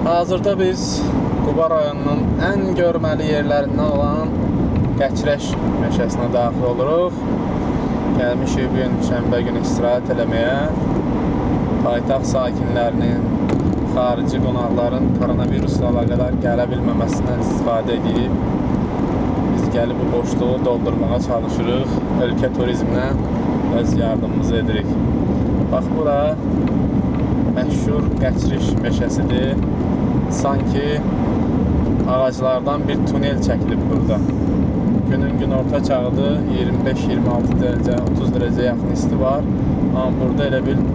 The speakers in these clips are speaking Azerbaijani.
Hazırda biz Quba rayonunun ən görməli yerlərindən olan Qəçrəş meşəsinə daxil oluruq. Gəlmişik bu gün şənbə günü istirahət eləməyə. Paytaxt sakinlərinin, xarici qonaqların koronavirusla əlaqədar gələ bilməməsindən istifadə edib biz gəlib bu boşluğu doldurmağa çalışırıq. Ölkə turizminə öz yardımımızı edirik. Bax, bura məşhur Qəçrəş meşəsidir. Sanki ağaclardan bir tunel çəkilib burada. Günün günorta çağıdır, 25-26 dərəcə, 30 dərəcə yaxın isti var. Amma burada elə bil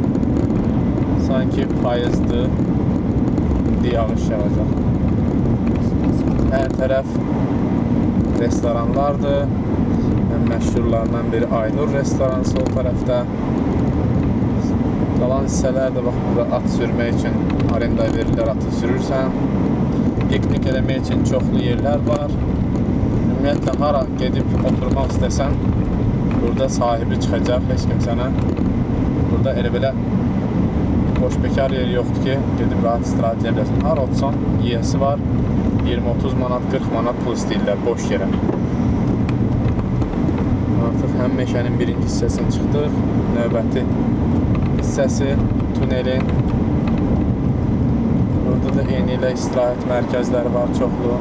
sanki payızdır, indi yağış yağacaq. Hər tərəf restoranlardır. Məşhurlarından biri Aynur restoranı sol tərəfdə. Qalan hissələr də bax, burada at sürmək üçün arenda verirlər, atı sürürsən. Piknik eləmək üçün çoxlu yerlər var. Ümumiyyətlə, hara gedib oturmaq istəsən, burada sahibi çıxacaq, heç kim sənə. Burada elə belə boş bekar yer yoxdur ki, gedib rahat istirahət edə biləsən. Hara otsan, yiyəsi var, 20-30 manat, 40 manat pul istəyirlər boş yerə. Artıq həm meşənin birinci hissəsini çıxdıq, növbəti hissəsi, tunelin. Burada da eyni ilə istirahət mərkəzləri var, çoxlu.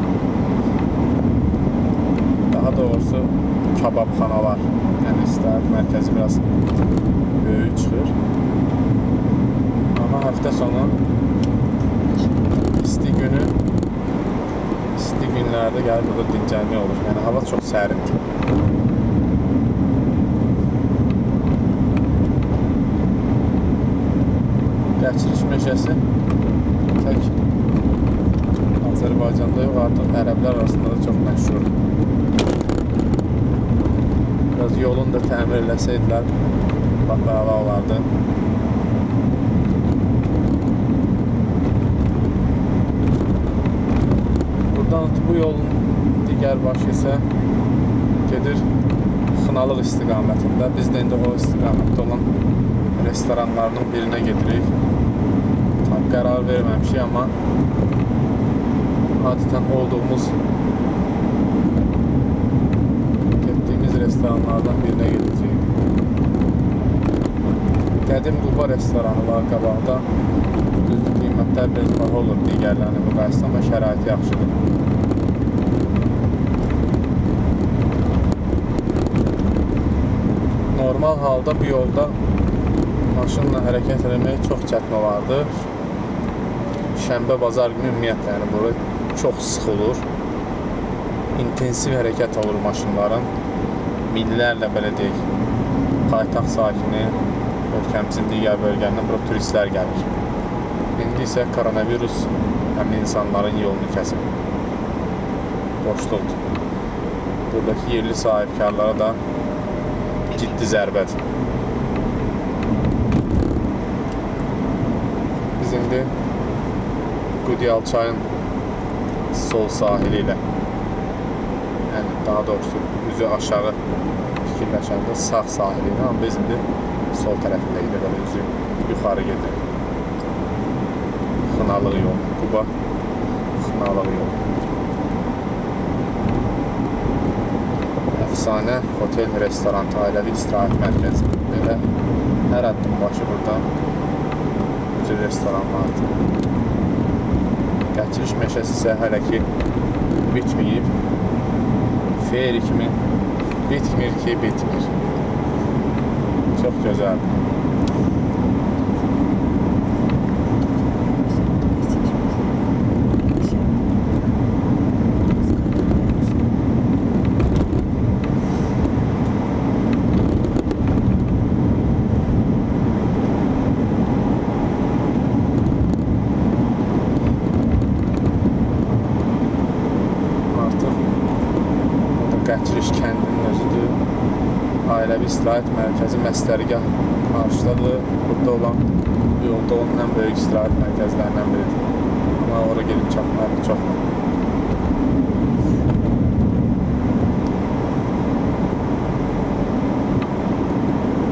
Daha doğrusu kababxanalar. Yəni istirahət mərkəzi biraz böyük çıxır. Amma həftə sonu isti günlərdə gəlib burada dincəlmək olur. Yəni hava çox sərindir. Qəçrəş meşəsi tək Azərbaycanda yox, artıq ərəblər arasında da çox məşhur. Biraz yolunu da təmir eləsəydilər, bax, əla olardı. Buradan bu yolun digər başı isə gedir Xınalıq istiqamətində. Biz də indi o istiqamətdə olan restoranlarının birinə gedirik. Tam qərar verməmişik, amma adətən getdiyimiz restoranlardan birinə gedəcəyik. Qədim Quba restoranı var qabaqda. Düzdür, qiymətlər biraz baha olur digərlərini müqayisədə, amma şəraiti yaxşıdır. Normal halda bu yolda maşınla hərəkət eləmək çox çətin olardı. Şənbə, bazar günü ümumiyyətlə, yəni bura çox sıx olur. İntensiv hərəkət olur maşınların. Millərlə, belə deyək, paytaxt sakini, ölkəmizin digər bölgələrindən bura turistlər gəlir. İndi isə koronavirus həmin insanların yolunu kəsib. Boşluqdur. Buradakı yerli sahibkarlara da ciddi zərbədir. Biz indi Qudyal çayın sol sahili ilə, yəni daha doğrusu üzü aşağı fikirləşəndə sağ sahili ilə, amma biz indi sol tərəfində ilə belə üzü yuxarı gedir. Xınalıq yolu, Quba Xınalıq yolu. Əfsanə hotel, restoran, ailəvi istirahət mərkəzi. Belə hər addım başı burada üzü restoranlardır. Qəçrəş meşəsi isə hələ ki bitməyib. Feri kimi bitmir ki, bitmir. Çox gözəldir. Qəçrəş kəndinin özüdür. Ailəvi istirahət mərkəzi Məstərgah qarşıdadır. Burada olan yolda olan ən böyük istirahət mərkəzlərindən biridir. Amma oraya gedib çatmaq çoxdur.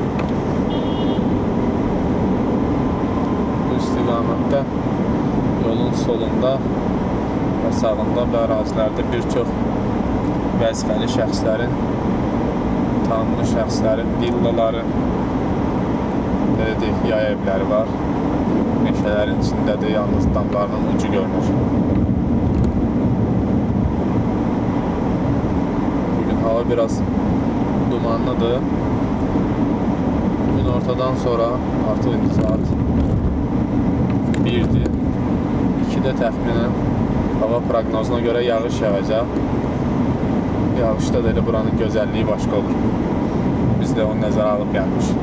Bu istiqamətdə yol yolun solunda və sağında və ərazilərdə bir çox vəzifəli şəxslərin, tanınmış şəxslərin villaları, yay evləri var. Meşələrin içindədir, yalnız damlarının ucu görünür. Bugün hava biraz dumanlıdır. Gün ortadan sonra artıq indi saat 1'dir. 2'də təxminən hava proqnozuna görə yağış yağacaq. Yağışda da elə buranın gözəlliyi başqa olur. Biz də onu nəzərə alıb gəlmişik.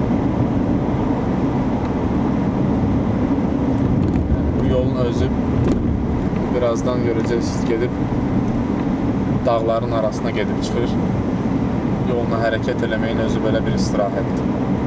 Bu yolun özü birazdan görəcəksiniz gedib dağların arasına gedib çıxır. Yoluna hərəkət eləməyin özü belə bir istirahətdir.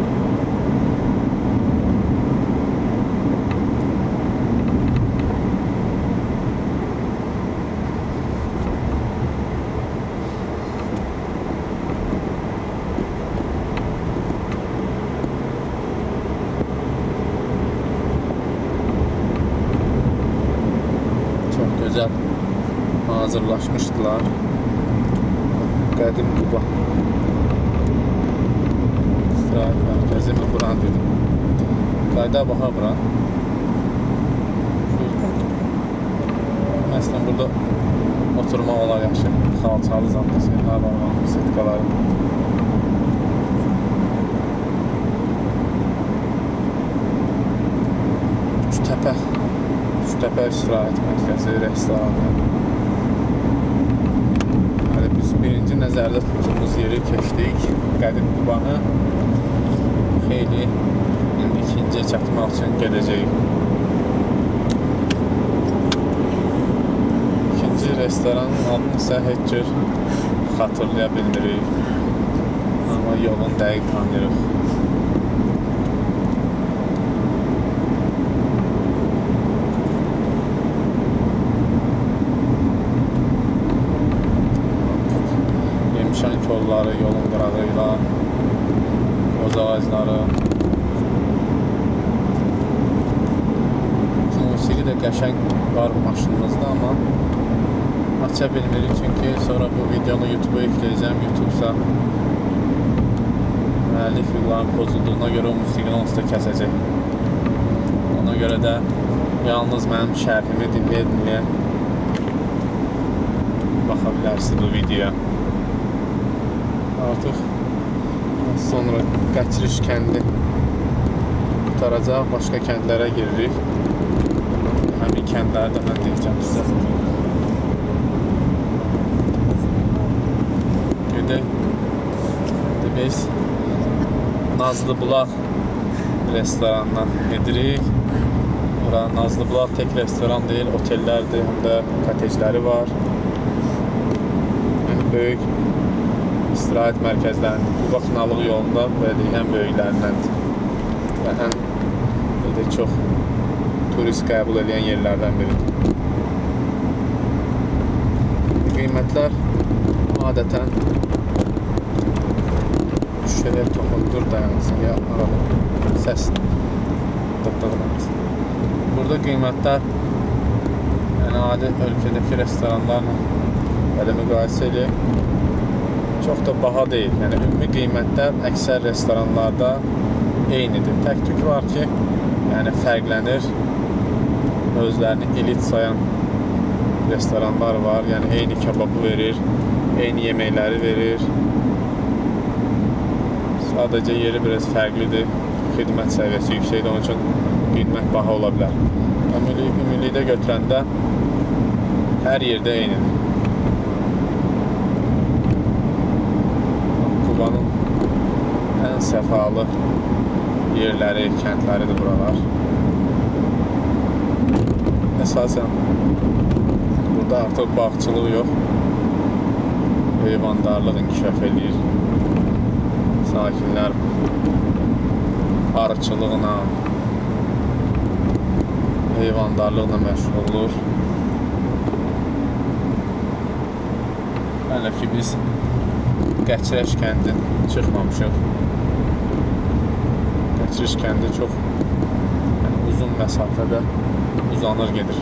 Güzel hazırlaşmışdılar. Qədim Quba İstirahət mərkəzi, mən buranı dedim. Qayda baxa bura. Məsələn, burada oturmaq olar yaxşı. Xalçalı zantası, hava setkaları. Üstəpə istirahət mərkəzi, restoranı. Biz birinci nəzərdə tutduğumuz yeri keçdik. Qədim Qubanı xeyli indi ikinciyə çatmaq üçün gedəcəyik. İkinci restoranın adını isə heç cür xatırlaya bilmirik. Amma yolun dəqiq tanıyırıq. Kolları, yolun qırağıyla, qoz ağacları. Musiqi də qəşəng var maşınımızda, amma aça bilmirik çünki sonra bu videonu YouTube'a yükləyəcəm. YouTube-sa müəllif yılların pozulduğuna görə o musiqini onsuz da kəsəcək. Ona görə də yalnız mənim şərhimi dinləyə baxa bilərsiniz bu videoya. Artıq sonra Qəçiriş kəndi qutaracaq, başqa kəndlərə giririk. Həmin kəndləri də mən deyəcəm sizə. Gedək. Biz Nazlı Bulaq restoranına gedirik. Bura Nazlı Bulaq tek restoran deyil, otellərdir, həm də kotejləri var. Yəni böyük istirahət mərkəzlərinin Quba Xınalıq yolunda ən böyüklərindəndir və ən çox turist qəbul edən yerlərdən biridir. Qiymətlər adətən şüşələr toxundur, dayansın ya arada səs dıqdığınız. Burada qiymətlər yəni adi ölkədəki restoranlarla belə müqayisə eləyək. Çox da baha deyil. Yəni ümumi qiymətlər əksər restoranlarda eynidir. Tək-tük var ki, yəni fərqlənir. Özlərini elit sayan restoranlar var. Yəni eyni kebabı verir, eyni yeməkləri verir. Sadəcə yeri biraz fərqlidir. Xidmət səviyyəsi yüksəkdir, onun üçün qiymət baha ola bilər. Ümumilikdə götürəndə hər yerdə eynidir. Qubanın ən səfalı yerləri, kəndləridir buralar. Əsasən burada artıq bağçılıq yox, heyvandarlıq inkişaf edir. Sakinlər arıçılıqla, heyvandarlıqla məşğul olur. Hələ ki biz Qəçiriş kəndin çıxmamışıq. Qəçiriş kəndi çox uzun məsafədə, uzanır gedir.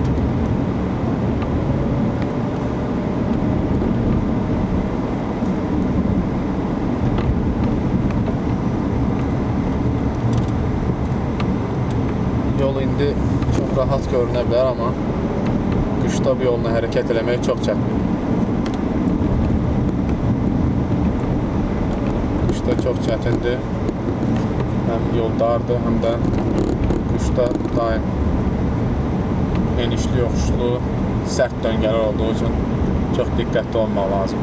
Yol indi çok rahat görünə bilər, amma qışda bu yolla hərəkət eləmək çox çətin. Qışda çox çətindir. Həm yol dardır, həm də qışda daim enişli, yoxuşlu, sərt döngələr olduğu üçün çox diqqətli olmaq lazım.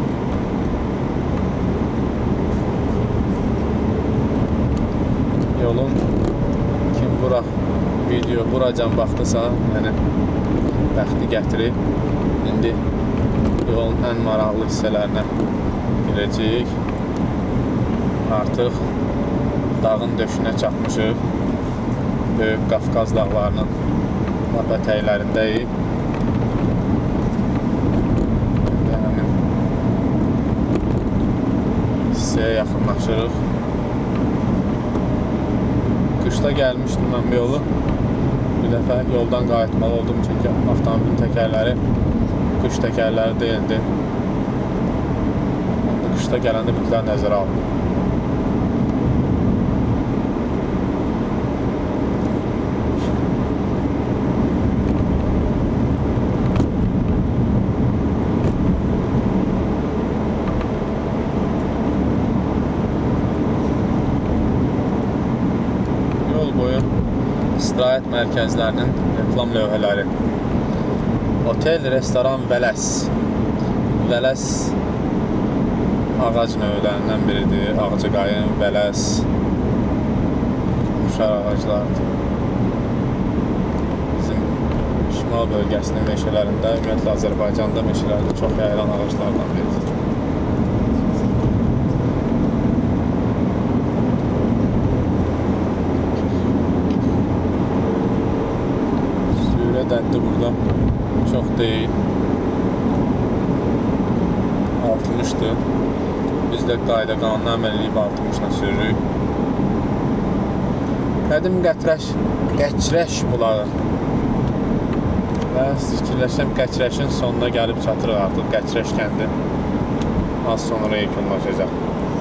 Yolun kim buracan baxdısa, yəni bəxti gətirib. İndi yolun ən maraqlı hissələrinə girəcəyik. Artıq dağın döşünə çatmışıq. Böyük Qafqaz dağlarının ətəklərindəyik. Həmin hissəyə yaxınlaşırıq. Qışda gəlmişdim mən bu yolu. Bir dəfə yoldan qayıtmalı oldum, çünki avtomobilin təkərləri qış təkərləri deyildi. Qışda gələndə bütlər nəzərə aldım. İstirahət mərkəzlərinin reklam lövhələri. Otel, restoran Vələs. Vələs ağac növlərindən biridir. Ağcaqayın, Vələs, Uşaq ağaclardır. Bizim şimal bölgəsinin meşələrində, ümumiyyətlə Azərbaycanda meşələrdə çox yayılan ağaclardan biridir. Dəddi burada çox deyil, 60'dır. Biz də qayda qanuna əməl edib 60'la sürürük. Qədim Qəçrəş bulağı və fikirləşəm Qəçrəşin sonuna gəlib çatırıq artıq. Qəçrəş kəndi az sonra yekunlaşacaq.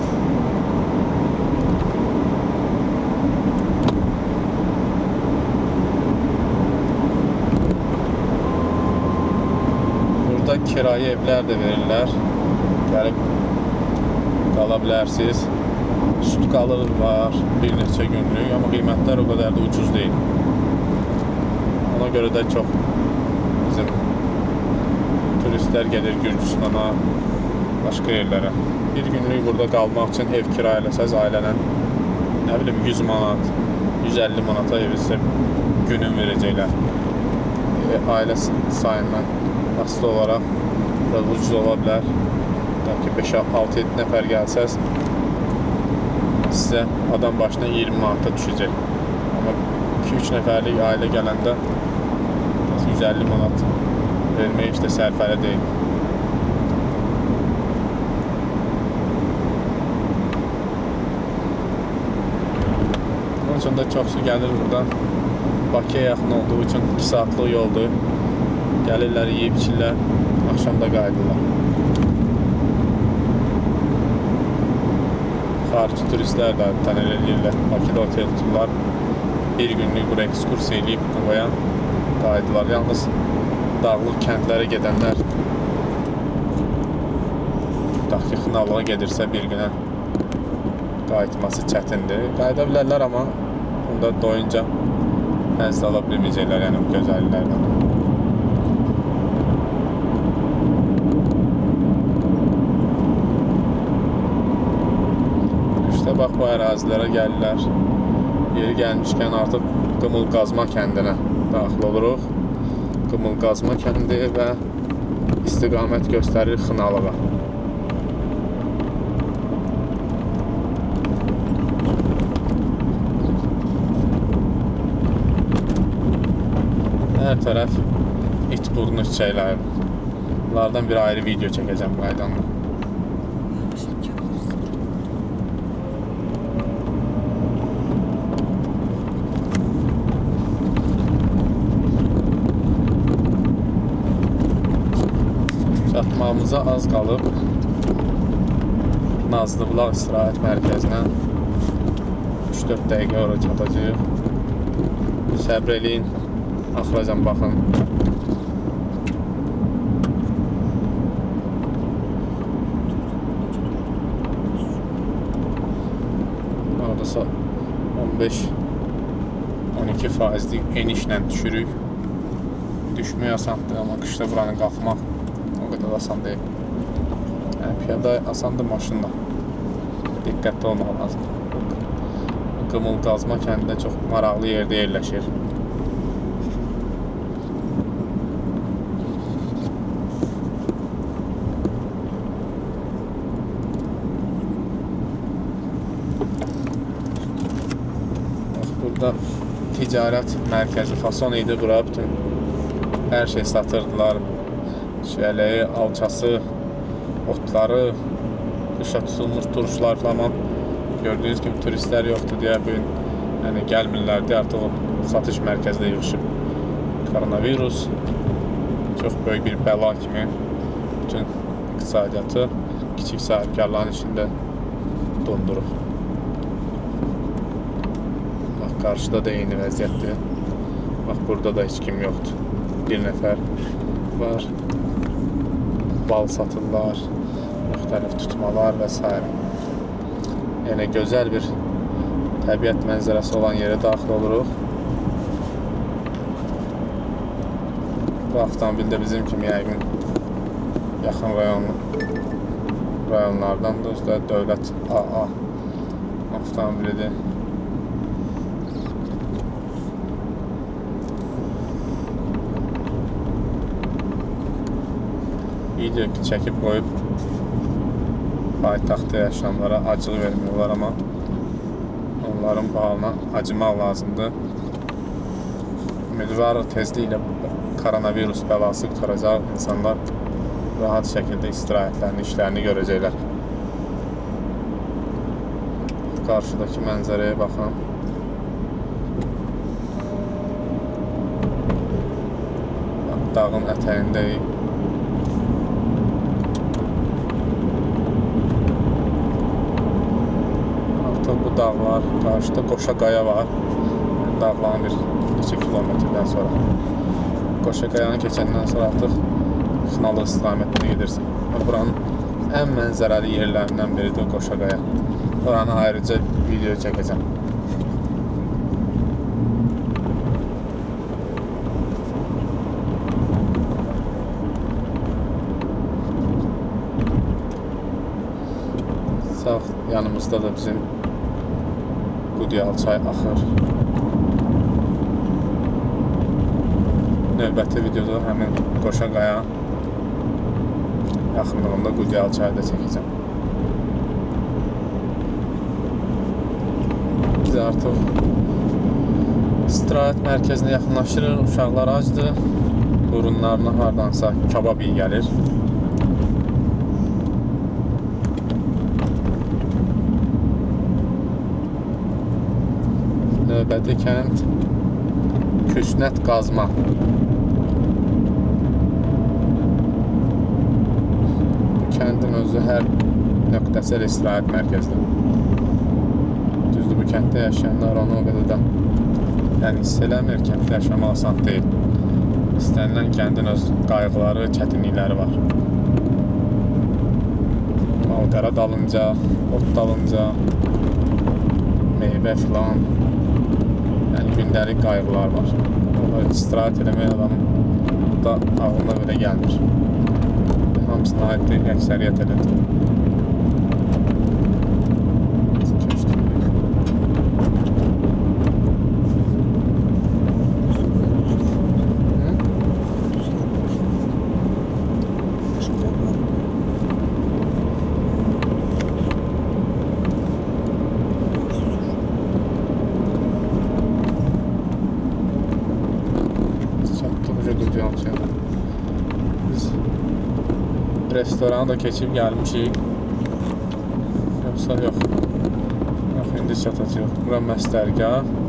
Burada kirayə evlər də verirlər. Gəlib qala bilərsiniz. Sutkalıq var, bir neçə günlük, amma qiymətlər o qədər də ucuz deyil. Ona görə də çox bizim turistlər gedir Gürcüstana, başqa yerlərə. Bir günlük burada qalmaq üçün ev kirayə eləsəz ailənə, nə bilim 100 manat, 150 manata ev sizə günün verəcəklər. Ailə sayından asılı olaraq biraz ucuz ola bilər. Ki 5-6-7 nəfər gəlsəz sizə adam başına 20 manata düşəcək. Amma 2-3 nəfərlik ailə gələndə 150 manat vermək işte sərfəli deyil. Onun üçün də çoxsu gəlir burada. Bakıya yaxın olduğu üçün 2 saatlıq yoldur. Gəlirlər, yeyib içirlər, axşamda qayıdırlar. Xarici turistlər də tənəl edirlər. Bakıda otel tuturlar. Bir günlük bura ekskursiya eləyib buraya qayıdırlar. Yalnız dağlıq kəndlərə gedənlər tutaq ki, Xınalığa gedirsə bir günə qayıtması çətindir. Qayıda bilərlər, amma bunda doyunca həzz ala bilməyəcəklər, yəni bu gözəlliklərdən. Bax, bu ərazilərə gəlirlər. Yeri gəlmişkən artıq Qımılqazma kəndinə daxil oluruq. Qımılqazma kəndi və istiqamət göstərir Xınalığa. Hər tərəf it burnu çiçəkləri. Bunlardan bir ayrı video çəkəcəm qaydanla. çatmağımıza az qalıb. Nazlıbulaq istirahət mərkəzinə 3-4 dəqiqə oraya çatacağıq. Səbr eləyin, axıracan baxın. Oradasa 15-12% enişlə düşürük. Düşmək asandır, amma qışda buranı qalxmaq o qədər asan deyil. Yəni, piyada asandır, maşınla. Diqqətli olmaq lazımdır. Qımılqazma kəndində çox maraqlı yerdə yerləşir. Burada ticarət mərkəzi fason idi. Bura bütün hər şey satırdılar. Şələyi, alçası, otları, qışa tutulmuş turşular falan. Gördüyünüz kimi turistlər yoxdur deyə bu gün yəni, gəlmirlərdi. Artıq o satış mərkəzdə yığışıb. Koronavirus çox böyük bir bəla kimi bütün iqtisadiyyatı kiçik sahibkarların içində dondurub. Bax, qarşıda da eyni vəziyyətdir. Bax, burada da heç kim yoxdur. Bir nəfər var. Bal satırlar, müxtəlif tutmalar və s. Yəni, gözəl bir təbiət mənzərəsi olan yerə daxil oluruq. Bu avtomobil də bizim kimi yəqin yaxın rayonlardan da özdə dövlət AA avtomobilidir. Video çəkib qoyub paytaxtda yaşayanlara acıq vermiyorlar, amma onların halına acımaq lazımdır. Ümidvarıq tezliklə koronavirus bəlası qutaracaq, insanlar rahat şəkildə istirahətlərini, işlərini görəcəklər. Qarşıdakı mənzərəyə baxın. Dağın ətəyindəyik. Bu dağlar, qarşıda Qoşaqaya var. Dağların bir neçə kilometrdən sonra. Qoşaqayanı keçəndən sonra artıq Xınalı istiqamətində gedirsin. Buranın ən mənzərəli yerlərindən biridir Qoşaqaya. Buranı ayrıca video çəkəcəm. Sağ yanımızda da bizim Qudiyal çay axır. Növbəti videoda həmin Qoşaqaya yaxınlığında Qudiyal çayı da çəkəcəm. Biz artıq istirahət mərkəzinə yaxınlaşırıq. Uşaqlar acdır. Burunlarına hardansa kabab iyi gəlir. Növbəti kənd Küsnət Qazma. Bu kəndin özü hər nöqtəsi istirahət mərkəzidir. Düzdür, bu kənddə yaşayanlar onu o qədər də hiss eləmir. Kənddə yaşamaq asan deyil. İstənilən kəndin öz qayğıları, çətinlikləri var. Malqara dalınca, ot dalınca, meyvə filan. Yəni, gündəlik qayğılar var. İstirahət eləmək adamın da ağlına belə gəlmir. Hamısına aid bir əksəriyyət elədir. Biz restorana da keçib gəlmişik. Yoxsa yox. Yox, indi çatacaq. Bura məstərgah.